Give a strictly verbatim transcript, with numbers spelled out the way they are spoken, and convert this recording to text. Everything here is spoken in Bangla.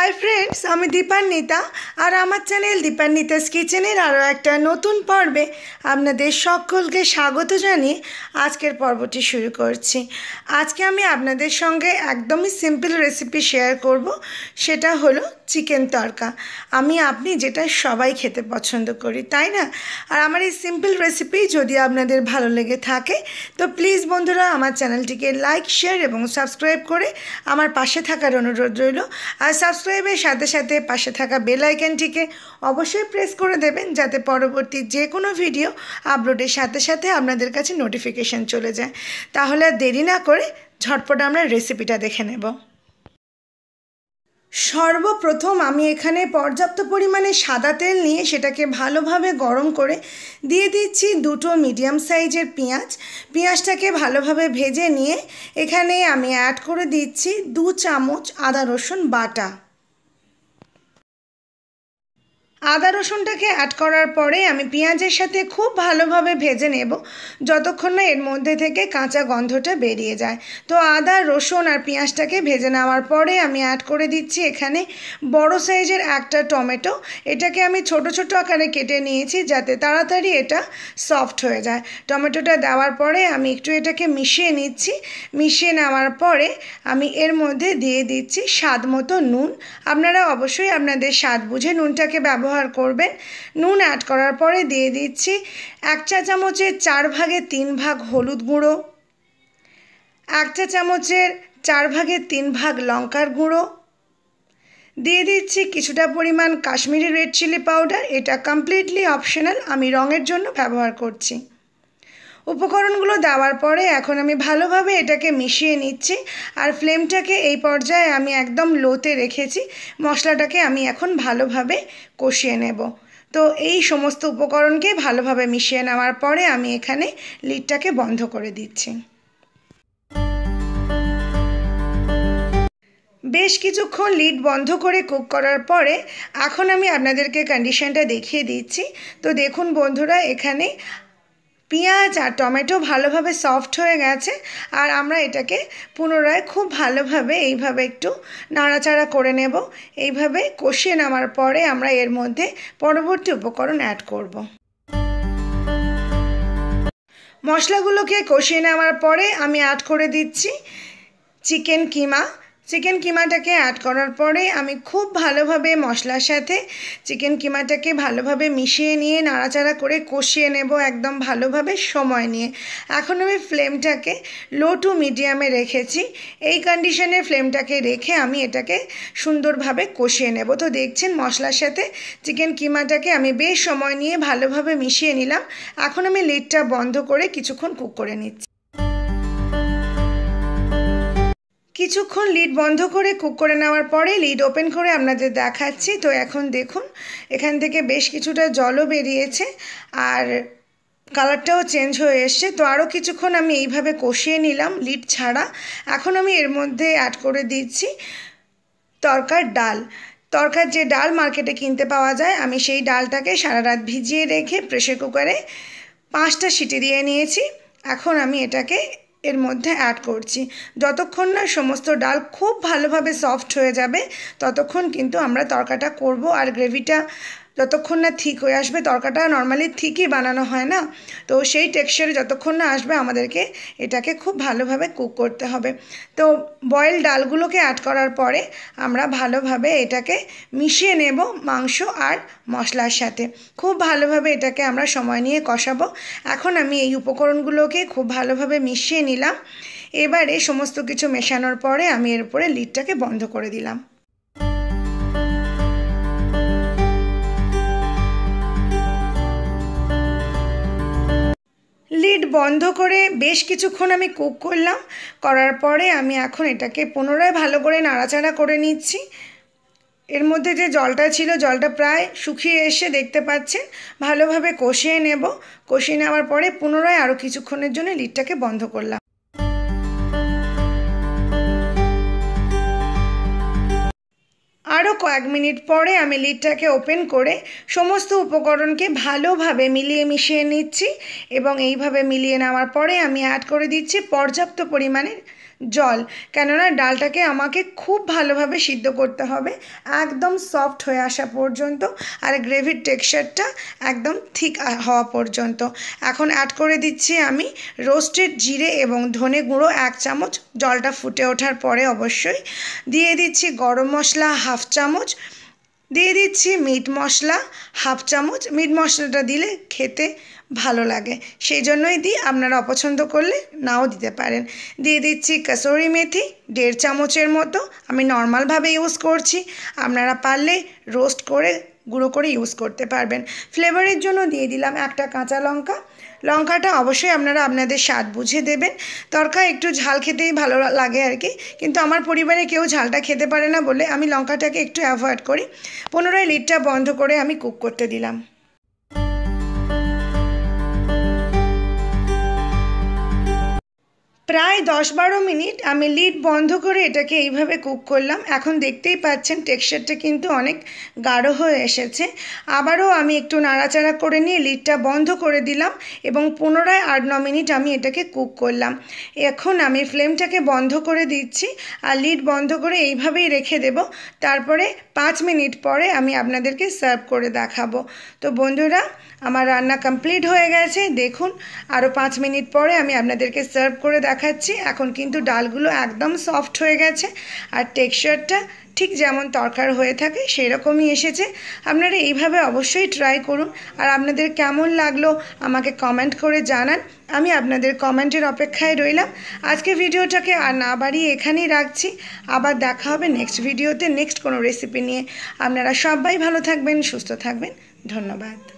हाई फ्रेंड्स आमी दीपान्विता और आमार चैनल दीपान्वितास किचेनेर आरो एकटा नतून पर्वे आपनादेर सकलके स्वागत जानिये आजकेर पर्वटी शुरू करछि। आजके आमी आपनादेर संगे एकदमई सिम्पल रेसिपि शेयर करब, सेटा हलो चिकेन तड़का। आमी आपनि जेटा सबाई खेते पछंद करी ताई ना। और आमार एई सिम्पल रेसिपि जोदि आपनादेर भालो लेगे थाके तो प्लिज बंधुरा आमार चैनलटिके लाइक शेयर एबं सबस्क्राइब करे आमार पाशे थाकार अनुरोध रइल। और सबस्क्राइबर साथे साथे पाशे थाका बेल आइकनटिके अवश्य प्रेस करे देबेन जाते परवर्ती जे कोनो भिडियो आपलोडेर साथे साथे आपनादेर काछे नोटिफिकेशन चले जाय। ताहले देरी ना करे झटपट आमरा रेसिपिटा देखे नेब। सर्वप्रथम आमी एखाने पर्याप्त परिमाणे सादा तेल निये सेटाके भालोभाबे गरम करे दिए दिচ্ছি दुटो मीडियम साइजेर पेঁয়াজ। पेঁয়াজটাকে भालोभाबे भेजे निये एखाने आमी ऐड करे दिচ্ছি दो चामच आदा रसुन बाटा। आदा रसुनटाके ऐड करार परे आमी पेঁয়াজের साथे खूब भालोभाबे भेजे नेब যতক্ষণ না এর মধ্যে থেকে কাঁচা গন্ধটা বেরিয়ে যায়। তো আদা রসুন আর পেঁয়াজটাকে ভেজে নেওয়ার পরে আমি অ্যাড করে দিচ্ছি এখানে বড় সাইজের একটা টমেটো। এটাকে আমি ছোট ছোট আকারে কেটে নিয়েছি যাতে তাড়াতাড়ি এটা সফট হয়ে যায়। টমেটোটা দেওয়ার পরে আমি একটু এটাকে মিশিয়ে নিচ্ছি। মিশিয়ে নেওয়ার পরে আমি এর মধ্যে দিয়ে দিচ্ছি স্বাদ মতো নুন। আপনারা অবশ্যই আপনাদের স্বাদ বুঝে নুনটাকে ব্যবহার ব্যবহার করবেন। নুন অ্যাড করার পরে দিয়ে দিচ্ছি এক চা চামচের চার ভাগের তিন ভাগ হলুদ গুঁড়ো, এক চা চামচের চার ভাগের তিন ভাগ লঙ্কার গুঁড়ো, দিয়ে দিচ্ছি কিছুটা পরিমাণ কাশ্মীরি রেড চিলি পাউডার। এটা কমপ্লিটলি অপশনাল, আমি রঙের জন্য ব্যবহার করছি। উপকরণগুলো দেওয়ার পরে এখন আমি ভালোভাবে এটাকে মিশিয়ে নিচ্ছি। আর ফ্লেমটাকে এই পর্যায়ে আমি একদম লোতে রেখেছি। মশলাটাকে আমি এখন ভালোভাবে কষিয়ে নেব। তো এই সমস্ত উপকরণকে ভালোভাবে মিশিয়ে নেওয়ার পরে আমি এখানে লিডটাকে বন্ধ করে দিচ্ছি। বেশ কিছুক্ষণ লিড বন্ধ করে কুক করার পরে এখন আমি আপনাদেরকে কন্ডিশনটা দেখিয়ে দিচ্ছি। তো দেখুন বন্ধুরা, এখানে পেঁয়াজ আর টমেটো ভালোভাবে সফট হয়ে গেছে। আর আমরা এটাকে পুনরায় খুব ভালোভাবে এইভাবে একটু নাড়াচাড়া করে নেব। এইভাবে কষিয়ে নেওয়ার পরে আমরা এর মধ্যে পরবর্তী উপকরণ অ্যাড করব। মশলাগুলোকে কষিয়ে নেওয়ার পরে আমি অ্যাড করে দিচ্ছি চিকেন কিমা। চিকেন কিমাটাকে অ্যাড করার পরে আমি খুব ভালোভাবে মশলার সাথে চিকেন কিমাটাকে ভালোভাবে মিশিয়ে নিয়ে নাড়াচাড়া করে কষিয়ে নেব একদম ভালোভাবে সময় নিয়ে। এখন আমি ফ্লেমটাকে লো টু মিডিয়ামে রেখেছি। এই কন্ডিশনে ফ্লেমটাকে রেখে আমি এটাকে সুন্দরভাবে কষিয়ে নেব। তো দেখছেন মশলার সাথে চিকেন কিমাটাকে আমি বেশ সময় নিয়ে ভালোভাবে মিশিয়ে নিলাম। এখন আমি লিডটা বন্ধ করে কিছুক্ষণ কুক করে নিচ্ছি। কিছুক্ষণ লিড বন্ধ করে কুক করে নেওয়ার পরে লিড ওপেন করে আপনাদের দেখাচ্ছি। তো এখন দেখুন এখান থেকে বেশ কিছুটা জলও বেরিয়েছে আর কালারটাও চেঞ্জ হয়ে এসছে। তো আরও কিছুক্ষণ আমি এইভাবে কষিয়ে নিলাম লিড ছাড়া। এখন আমি এর মধ্যে অ্যাড করে দিচ্ছি তরকার ডাল। তরকার যে ডাল মার্কেটে কিনতে পাওয়া যায়, আমি সেই ডালটাকে সারা রাত ভিজিয়ে রেখে প্রেসার কুকারে পাঁচটা সিটি দিয়ে নিয়েছি। এখন আমি এটাকে এর মধ্যে অ্যাড করছি। যতক্ষণ না সমস্ত ডাল খুব ভালোভাবে সফট হয়ে যাবে ততক্ষণ কিন্তু আমরা তরকাটা করব। আর গ্রেভিটা যতক্ষণ না ঠিক হয়ে আসবে, তরকাটা নর্মালি ঠিকই বানানো হয় না, তো সেই টেক্সচারে যতক্ষণ না আসবে আমাদেরকে এটাকে খুব ভালোভাবে কুক করতে হবে। তো বয়েল ডালগুলোকে অ্যাড করার পরে আমরা ভালোভাবে এটাকে মিশিয়ে নেব মাংস আর মশলার সাথে। খুব ভালোভাবে এটাকে আমরা সময় নিয়ে কষাবো। এখন আমি এই উপকরণগুলোকে খুব ভালোভাবে মিশিয়ে নিলাম। এবারে সমস্ত কিছু মেশানোর পরে আমি এর উপরে লিডটাকে বন্ধ করে দিলাম। লিড বন্ধ করে বেশ কিছুক্ষণ আমি কুক করলাম। করার পরে আমি এখন এটাকে পুনরায় ভালো করে নাড়াচাড়া করে নিচ্ছি। এর মধ্যে যে জলটা ছিল জলটা প্রায় শুকিয়ে এসে দেখতে পাচ্ছেন। ভালোভাবে কষিয়ে নেব। কষিয়ে নেওয়ার পরে পুনরায় আরও কিছুক্ষণের জন্য লিডটাকে বন্ধ করলাম। আরও কয়েক মিনিট পরে আমি লিডটাকে ওপেন করে সমস্ত উপকরণকে ভালোভাবে মিলিয়ে মিশিয়ে নিচ্ছি এবং এইভাবে মিলিয়ে নেওয়ার পরে আমি অ্যাড করে দিচ্ছি পর্যাপ্ত পরিমাণে জল, কেননা ডালটাকে আমাকে খুব ভালোভাবে সিদ্ধ করতে হবে একদম সফট হয়ে আসা পর্যন্ত, আর গ্রেভির টেক্সচারটা একদম ঠিক হওয়া পর্যন্ত। এখন অ্যাড করে দিচ্ছি আমি রোস্টেড জিরে এবং ধনে গুঁড়ো এক চামচ, জলটা ফুটে ওঠার পরে অবশ্যই দিয়ে দিচ্ছি গরম মশলা হাফ চামচ, দিয়ে দিচ্ছি মিট মশলা হাফ চামচ। মিট মশলাটা দিলে খেতে ভালো লাগে, সেই জন্যই দিই, আপনারা অপছন্দ করলে নাও দিতে পারেন। দিয়ে দিচ্ছি কসুরি মেথি দেড় চামচের মতো, আমি নর্মালভাবে ইউজ করছি, আপনারা পারলে রোস্ট করে গুঁড়ো করে ইউজ করতে পারবেন। ফ্লেভারের জন্য দিয়ে দিলাম একটা কাঁচা লঙ্কা, লঙ্কাটা অবশ্যই আপনারা আপনাদের স্বাদ বুঝে দেবেন। তরকা একটু ঝাল খেতেই ভালো লাগে আর কি, কিন্তু আমার পরিবারে কেউ ঝালটা খেতে পারে না বলে আমি লঙ্কাটাকে একটু অ্যাভয়েড করি। পুনরায় লিডটা বন্ধ করে আমি কুক করতে দিলাম। প্রায় দশ বারো মিনিট আমি লিড বন্ধ করে এটাকে এইভাবে কুক করলাম। এখন দেখতেই পাচ্ছেন টেক্সচারটা কিন্তু অনেক গাঢ় হয়ে এসেছে। আবারও আমি একটু নাড়াচাড়া করে নিয়ে লিডটা বন্ধ করে দিলাম এবং পুনরায় আট ন মিনিট আমি এটাকে কুক করলাম। এখন আমি ফ্লেমটাকে বন্ধ করে দিচ্ছি আর লিড বন্ধ করে এইভাবেই রেখে দেব। তারপরে পাঁচ মিনিট পরে আমি আপনাদেরকে সার্ভ করে দেখাবো। তো বন্ধুরা, আমার রান্না কমপ্লিট হয়ে গেছে, দেখুন আরও পাঁচ মিনিট পরে আমি আপনাদেরকে সার্ভ করে দেখাচ্ছি। এখন কিন্তু ডালগুলো একদম সফট হয়ে গেছে আর টেক্সচারটা ঠিক যেমন তরকার হয়ে থাকে সেই রকমই এসেছে। আপনারা এইভাবে অবশ্যই ট্রাই করুন, আর আপনাদের কেমন লাগলো আমাকে কমেন্ট করে জানান। আমি আপনাদের কমেন্টের অপেক্ষায় রইলাম। আজকে ভিডিওটাকে আর না বাড়িয়ে এখানেই রাখছি, আবার দেখা হবে নেক্সট ভিডিওতে নেক্সট কোনো রেসিপি নিয়ে। আপনারা সবাই ভালো থাকবেন, সুস্থ থাকবেন, ধন্যবাদ।